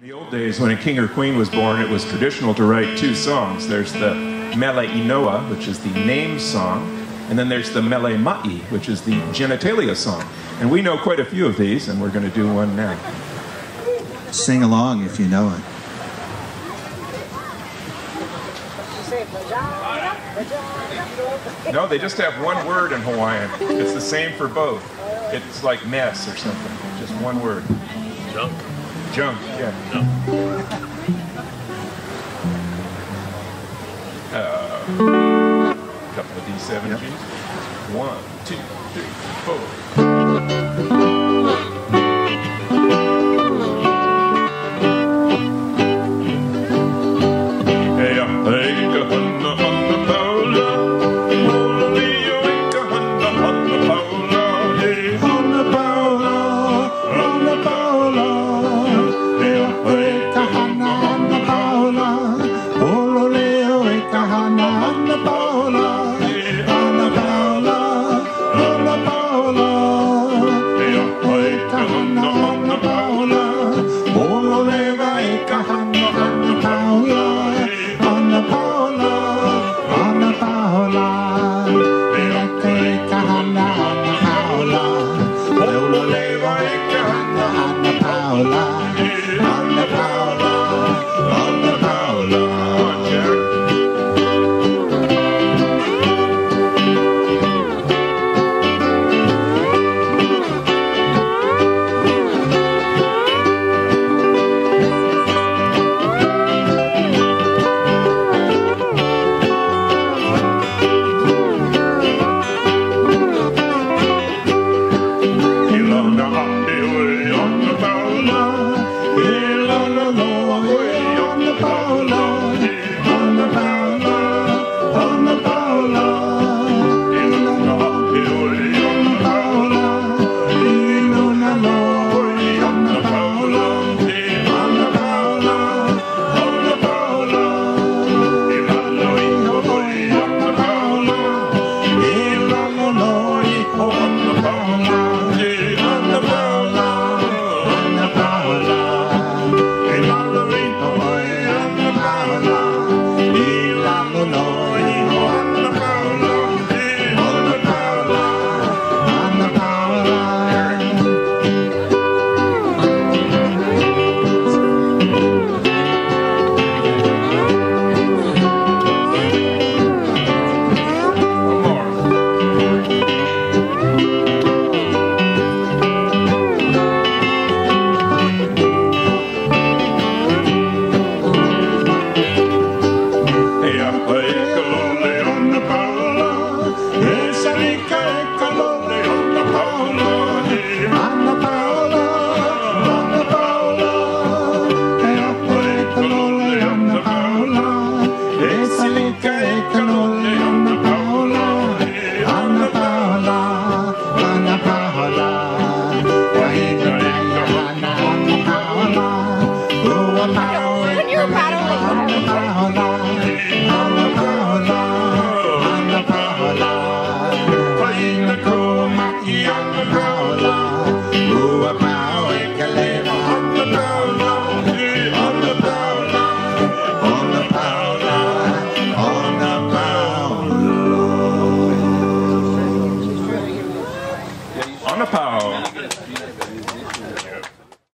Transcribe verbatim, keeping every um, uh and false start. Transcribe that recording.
In the old days, when a king or queen was born, it was traditional to write two songs. There's the Mele Inoa, which is the name song, and then there's the Mele Ma'i, which is the genitalia song. And we know quite a few of these, and we're going to do one now. Sing along if you know it. No, they just have one word in Hawaiian. It's the same for both. It's like mess or something. Just one word. Junk. Junk, yeah. Junk. Uh, couple of D seven Yep. Gs. One, two, three, four. Hilahila Boys on the Ballard